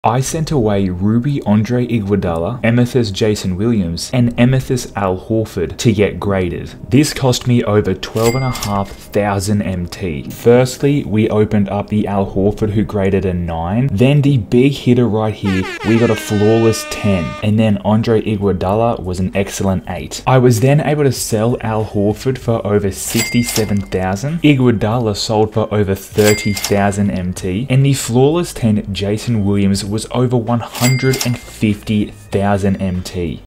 I sent away Ruby Andre Iguodala, Amethyst Jason Williams, and Amethyst Al Horford to get graded. This cost me over 12,500 MT. Firstly, we opened up the Al Horford who graded a 9. Then the big hitter right here, we got a flawless 10. And then Andre Iguodala was an excellent 8. I was then able to sell Al Horford for over 67,000. Iguodala sold for over 30,000 MT. And the flawless 10 Jason Williams was over 150,000 MT.